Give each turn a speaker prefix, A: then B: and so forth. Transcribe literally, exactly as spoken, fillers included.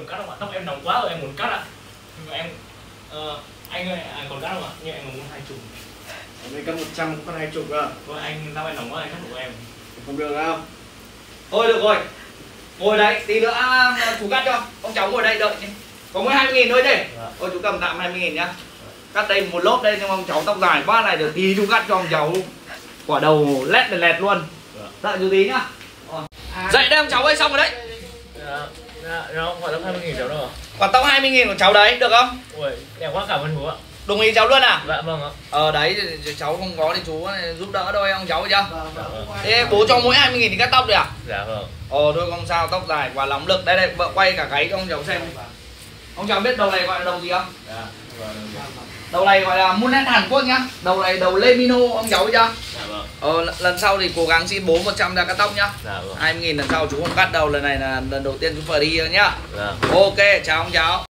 A: cần cắt không ạ? Tóc em nóng quá rồi em muốn cắt ạ. Nhưng mà em uh, anh ơi, anh còn cắt không ạ? Nhưng em muốn hai chục.
B: Mấy cân một trăm cũng còn hai chục à?
A: Thôi anh tóc em nóng quá anh cắt của em.
B: Không được đâu.
C: Thôi được rồi. Ngồi đấy, tí nữa chú cắt cho. Ông cháu ngồi đây đợi nhé. Có mỗi hai mươi nghìn thôi đi. Thôi chú cầm tạm hai mươi nghìn nhá. Cắt đây một lốp đây nhưng mà ông cháu tóc dài quá này, được tí chú cắt cho ông cháu quả đầu lét lẹt lẹt luôn. Đợi chú tí nhá. Dậy đây ông cháu ơi, xong rồi đấy.
A: Dạ, dạ, nó không phải tóc hai mươi nghìn cháu đâu ạ?
C: Quả tóc hai mươi nghìn của cháu đấy, được không?
A: Ui, đẹp quá, cảm ơn chú ạ.
C: Đồng ý cháu luôn à?
A: Dạ vâng ạ.
C: Ờ đấy, cháu không có thì chú giúp đỡ thôi ông cháu chưa?
A: Dạ vâng.
C: Thế bố cho mỗi hai mươi nghìn thì cắt tóc được à?
A: Dạ vâng.
C: Ờ thôi không sao, tóc dài quá lóng lực. Đây đây, vợ quay cả gáy cho ông cháu xem. Ông cháu biết đầu này gọi là đầu gì không?
A: Dạ, vâng.
C: Đầu này gọi là Moonlight Hàn Quốc nhá. Đầu này đầu Lemino ông cháu chưa?
A: Dạ vâng.
C: Ờ lần sau thì cố gắng xin bố một trăm ra cắt tóc nhá.
A: Dạ vâng.
C: hai mươi nghìn lần sau chú không cắt đâu, lần này là lần đầu tiên chú phải đi nhá.
A: Dạ.
C: Ok, chào ông cháu.